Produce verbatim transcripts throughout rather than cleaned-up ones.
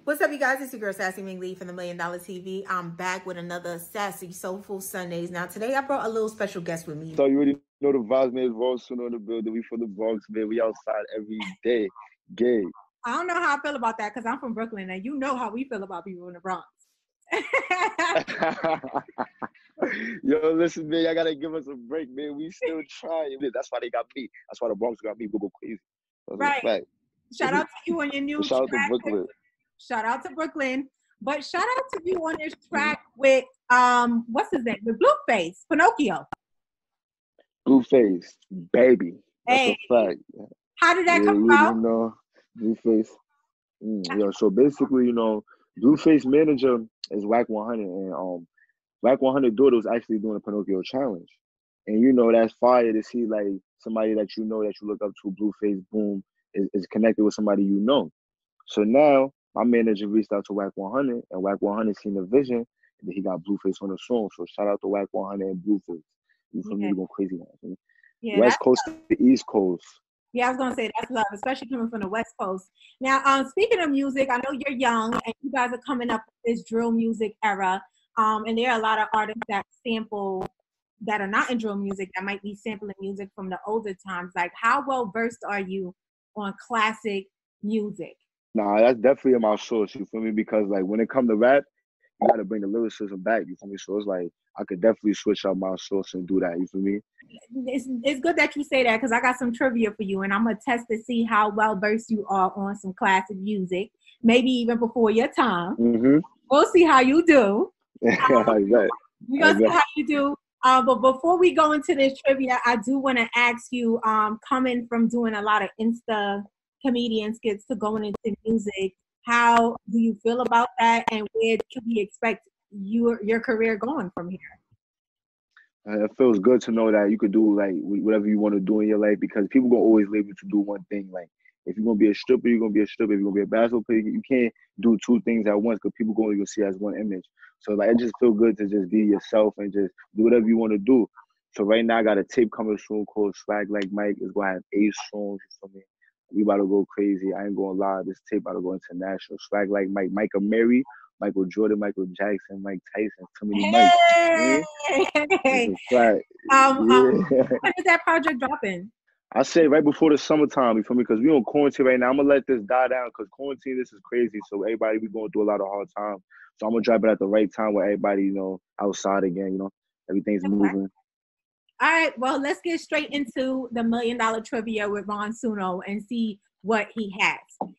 What's up, you guys? It's your girl, Sassy Lee from the Million Dollar T V. I'm back with another Sassy Soulful Sundays. Now, today I brought a little special guest with me. So you already know the vibes, man. Ron Suno in the building. We from the Bronx, man. We outside every day. Gay. I don't know how I feel about that because I'm from Brooklyn, and you know how we feel about people in the Bronx. Yo, listen, man. Y'all gotta give us a break, man. We still trying. That's why they got me. That's why the Bronx got me. Go go crazy. That's right. Shout out to you on your new Shout track. out to Brooklyn. Shout out to Brooklyn. But shout out to you on this track with um, what's his name? With Blueface, Pinnochio. Blueface, baby. That's hey. a fact. How did that yeah, come you about? You know, Blueface. Mm, yo, so basically, you know, Blueface manager is Wack one hundred, and um, Wack one hundred daughter was actually doing a Pinocchio challenge, and you know that's fire to see like somebody that you know that you look up to, Blueface, boom, is, is connected with somebody you know. So now my manager reached out to Wack one hundred, and Wack one hundred seen the vision, and then he got Blueface on the song. So shout out to Wack one hundred and Blueface. You feel yeah. me? Going crazy now. Yeah, West Coast to the East Coast. Yeah, I was gonna say that's love, especially coming from the West Coast. Now, um, speaking of music, I know you're young and you guys are coming up with this drill music era. Um, and there are a lot of artists that sample that are not in drill music that might be sampling music from the older times. Like, how well versed are you on classic music? Nah, that's definitely in my source, you feel me? Because like when it comes to rap, you gotta bring the lyricism back, you feel me? So it's like I could definitely switch up my source and do that, you feel me? It's, it's good that you say that because I got some trivia for you and I'm gonna test to see how well versed you are on some classic music, maybe even before your time. Mm-hmm. We'll see how you do. Um, I bet. We're gonna see how you do. Uh, but before we go into this trivia, I do want to ask you, um, coming from doing a lot of Insta comedian skits to going into music, how do you feel about that, and where can we expect your your career going from here? Uh, it feels good to know that you could do like whatever you want to do in your life, because people gonna always label you to do one thing. Like if you're gonna be a stripper, you're gonna be a stripper. If you're gonna be a basketball player, you can't do two things at once because people gonna see it as one image. So like it just feels good to just be yourself and just do whatever you want to do. So right now I got a tape coming soon called Swag Like Mike. It's gonna have eight songs for me. We about to go crazy. I ain't gonna lie. This tape about to go international. Swag Like Mike, Micah Mary, Michael Jordan, Michael Jackson, Mike Tyson, too many hey! Mikes. Hey! Right. Um, yeah. um, when is that project dropping? I say right before the summertime, you feel me? Because we on quarantine right now. I'm gonna let this die down because quarantine, this is crazy. So everybody be going through a lot of hard time. So I'm gonna drop it at the right time where everybody, you know, outside again, you know, everything's okay. moving. All right, well, let's get straight into the million dollar trivia with Ron Suno and see what he has.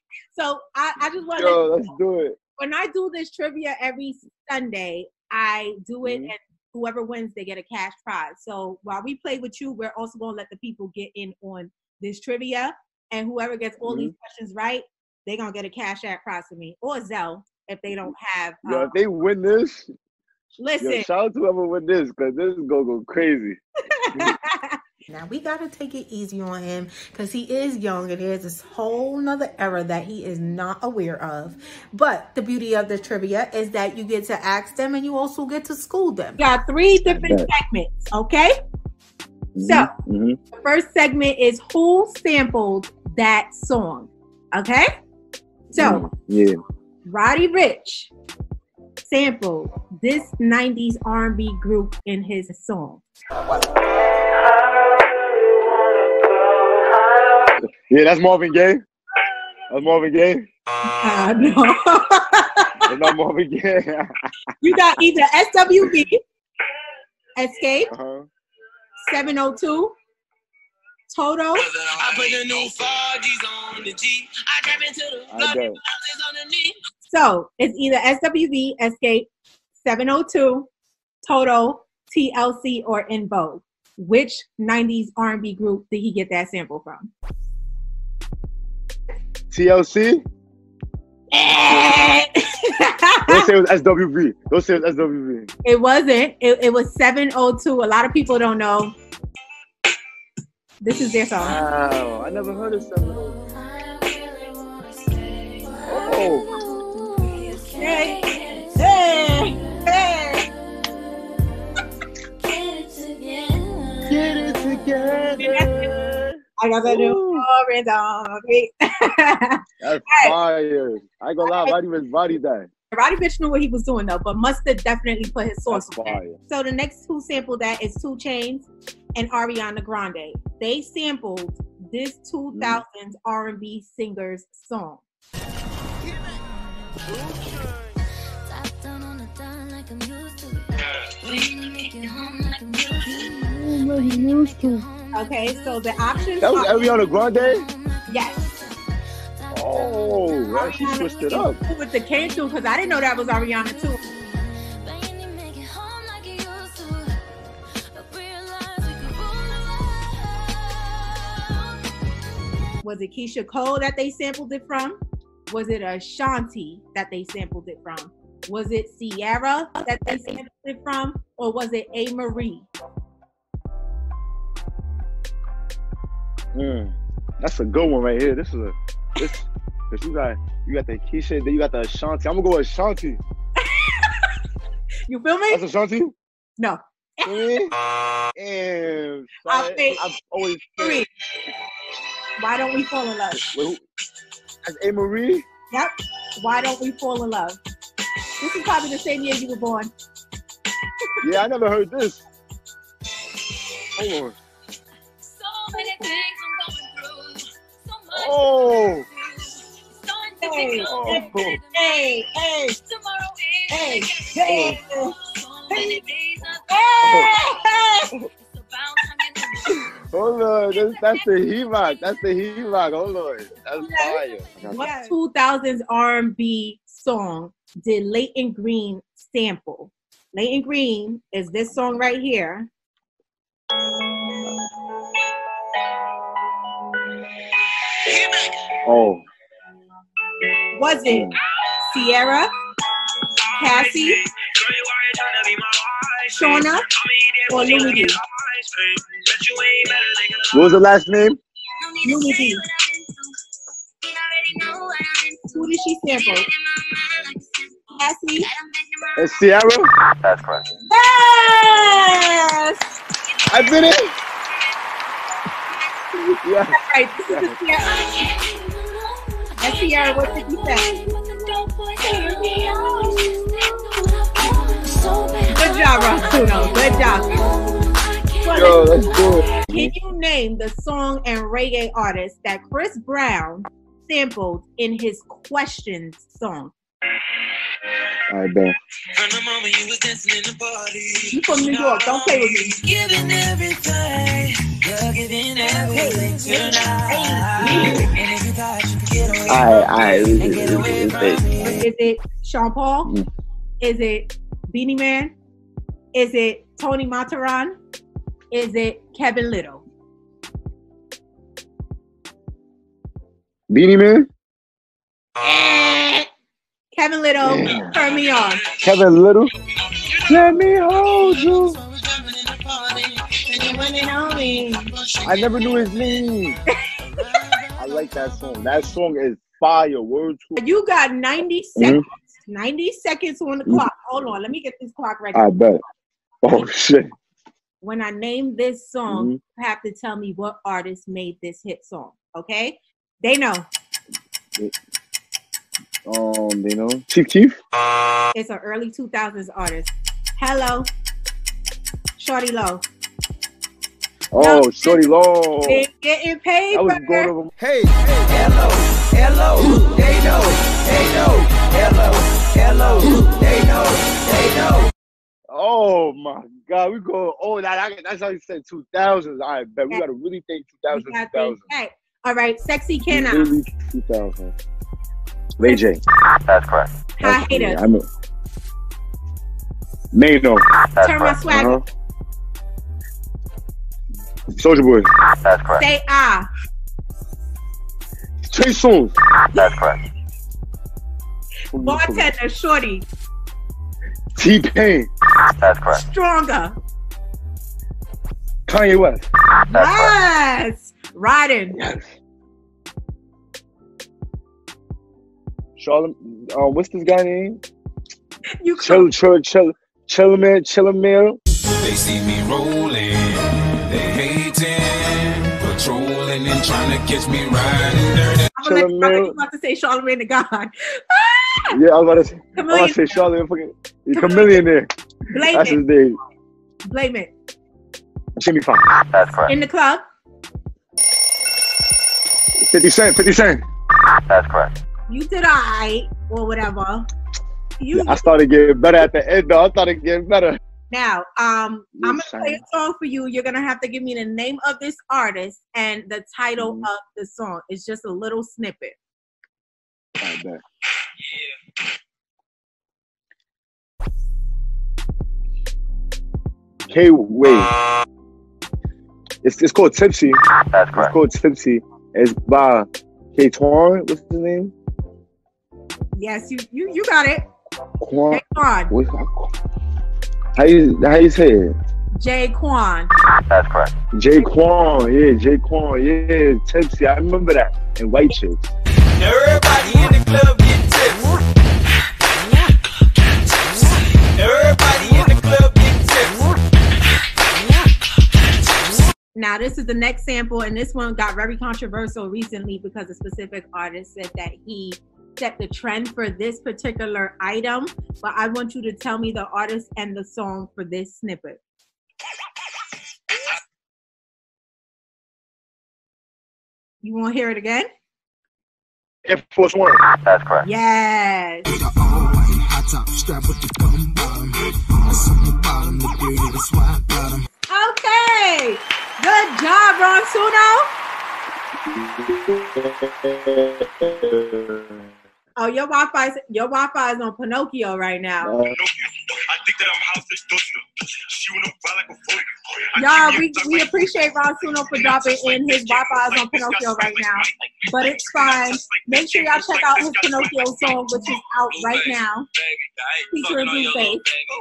So I, I just want to Yo, let's do it. When I do this trivia every Sunday, I do it, mm-hmm. and whoever wins, they get a cash prize. So while we play with you, we're also going to let the people get in on this trivia, and whoever gets all mm-hmm. these questions right, they're going to get a cash app prize from me, or Zelle if they don't have. Yo, um, if they win this, listen. Yo, shout out to whoever win this, because this is going to go crazy. Now, we got to take it easy on him because he is young and there's this whole nother era that he is not aware of. But the beauty of the trivia is that you get to ask them and you also get to school them. We got three different segments, okay? Mm-hmm. So, mm-hmm. the first segment is who sampled that song, okay? So, mm, yeah. Roddy Ricch sampled this nineties R and B group in his song. Yeah, that's Marvin Gaye. That's Marvin Gaye. Uh, no. That's not Marvin Gaye. You got either S W V, Escape, uh-huh. seven oh two, Toto. I bet. So it's either S W V, Escape, seven oh two, Toto, T L C, or In Vogue. Which nineties R and B group did he get that sample from? T L C? Don't say it was S W V. Don't say it was S W V. It wasn't. It, it was seven oh two. A lot of people don't know. This is their song. Wow, I never heard of seven oh two. Oh. Hey. Hey. Hey. Get it together. I got that new. random. That's fire. I ain't gonna lie, Roddy was Roddy that. Roddy Ricch knew what he was doing though, but must have definitely put his sauce on it. So the next who sampled that is two Chainz and Ariana Grande. They sampled this two thousands mm. R and B singer's song. Okay, so the options that was Ariana Grande? Yes. Oh, right, she switched it up. With the came through, because I didn't know that was Ariana too. Was it Keisha Cole that they sampled it from? Was it Ashanti that they sampled it from? Was it Sierra that they sampled it from? Or was it A. Marie? Mm, that's a good one right here. This is a this because you got you got the Keisha, then you got the Ashanti. I'm gonna go with Ashanti. You feel me? That's Ashanti? No. Really? Damn. I'll say I've always Marie. Why don't we fall in love? Wait, that's A. Marie? Yep. Why don't we fall in love? This is probably the same year you were born. Yeah, I never heard this. Hold on. So many things I'm going through. So much oh. Hey, oh. hey, hey, hey. Tomorrow hey, is hey, so many days hey, hey. Hold on, that's, that's the He-Rock. That's the He-Rock. Hold on. That's fire. What two thousands R and B song did Leighton Green sample? Leighton Green is this song right here. Oh. Was it Sierra, Cassie, Shauna, or Louis D? What was the last name? Louis D. Who did she sample? Cassie? It's Sierra? That's correct. Yes! I did it! Yeah. That's right. This is the Sierra. That's Sierra. What did you say? Good job, Ron Suno. Good job. Yo, let's do it. Can you name the song and reggae artist that Chris Brown sampled in his Questions song? All right, Ben. You from New York? Don't play with me. Giving everything, you're giving everything tonight. And if you thought you could get away, All right, all right. Is it, is it Sean Paul? Mm. Is it Beanie Man? Is it Tony Mataran? Is it Kevin Little? Beanie Man? Kevin Little, yeah. Turn Me On. Kevin Little? Let me hold you. I never knew his name. I like that song. That song is fire. Word to You got ninety seconds. Mm-hmm. ninety seconds on the clock. Hold on. Let me get this clock ready. I bet. Oh, shit. When I name this song, mm-hmm. you have to tell me what artist made this hit song. Okay? They know. Um, they know. Chief Keef? It's an early two thousands artist. Hello. Shorty Low. Oh, no, Shorty Low. They getting paid. I was going over. Hey, hey, hello, hello, they know, they know, hello, hello, they know, they know. Oh my God, we go. Oh, that, that's how you said two thousands. I bet we gotta really think two thousands. two thousand. Hey, all right, Sexy Can I? Really two thousand. Ray J. That's correct. High Haters. I mean, Mano. Turn My Swag. Uh-huh. Soulja Boy. That's correct. Say Ah. Trey Songz. That's correct. Bartender Shorty. T-Pain. That's correct. Stronger. Kanye West. That's Yes. Riding. Yes. Charlotte, uh, what's this guy name? You Chill, chill, chill, Chillaman, Chillaman. They see me rolling, they hating, patrolling and trying to catch me riding dirty. I'm gonna let you, I'm about to say Charlamagne the God. Ah! Yeah, I was about to say, I was about to say Charlamagne fucking Chameleon there. Blame That's it. his name. Blame it. Jimmy Funk. That's correct. In the club. fifty Cent, fifty Cent. That's correct. You did alright or whatever. You. I started getting better at the end though. I started getting better. Now, um, You I'm gonna sang. play a song for you. You're gonna have to give me the name of this artist and the title Mhm. of the song. It's just a little snippet. I bet. K, wait. It's it's called Tipsy. That's It's correct. called Tipsy. It's by K Twan. What's his name? Yes, you you you got it. Quan. Jay Quan. What's how you how you say it? Jay Quan. That's correct. Jay Quan. Yeah, Jay Quan. Yeah, Tipsy. I remember that. And White Chicks. Everybody in the club get tipsy. Everybody in the club get tipsy. Now, this is the next sample, and this one got very controversial recently because a specific artist said that he set the trend for this particular item. But I want you to tell me the artist and the song for this snippet. You want to hear it again? Air Force One. That's correct. Yes. Okay. Good job, Ron Suno. Oh, your Wi-Fi, your Wi-Fi is on Pinocchio right now. Y'all, we, we appreciate Ron Suno for dropping in. His Wi-Fi is on Pinocchio right now, but it's fine. Make sure y'all check out his Pinocchio song, which is out right now, featuring Blueface.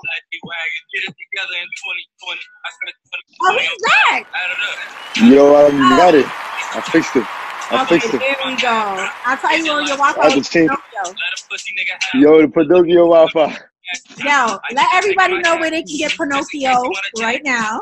Oh, he's back! Yo, I got it. I fixed it. I Okay, fixed it. there we go. I'll tell you on your Wi-Fi. I just changed. Pinocchio. Yo, the Pinocchio Wi-Fi. Yo, let everybody know where they can get Pinocchio right now.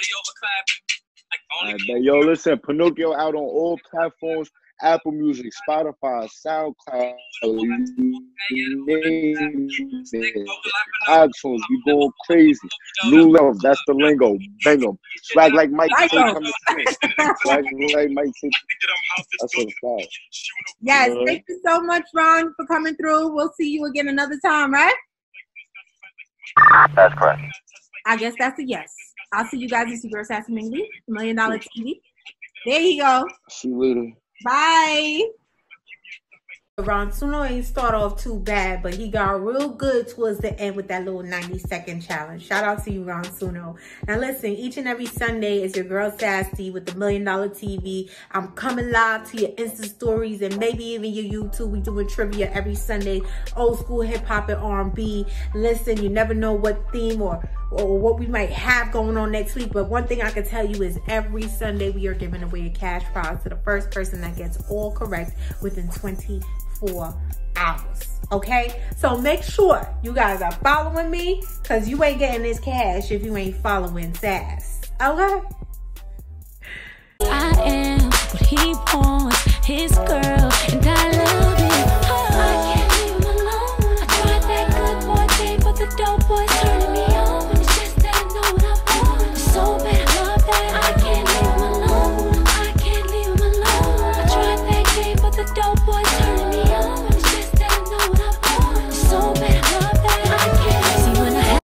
I bet. Yo, listen, Pinocchio out on all platforms: Apple Music, Spotify, SoundCloud, you name it. iTunes. We going crazy. New love, that's the lingo. Bang 'em. Swag like Mike. Say, come to see. Swag like Mike. Say, that's what it's called. Yes, Uh, thank you so much, Ron, for coming through. We'll see you again another time, right? That's correct. I guess that's a yes. I'll see you guys. It's your girl, Sassy Mingley, Million Dollar T V. There you go. See you later. Bye. Ron Suno ain't start off too bad, but he got real good towards the end with that little ninety second challenge. Shout out to you, Ron Suno. Now listen, each and every Sunday is your girl Sassy with the Million Dollar T V. I'm coming live to your Insta stories and maybe even your YouTube. We doing trivia every Sunday, old school hip hop and R and B. Listen, you never know what theme or or what we might have going on next week, but one thing I can tell you is every Sunday we are giving away a cash prize to the first person that gets all correct within twenty-four hours. Okay, so make sure you guys are following me, because you ain't getting this cash if you ain't following Sass. Okay, I am what he wants, his girl, and I love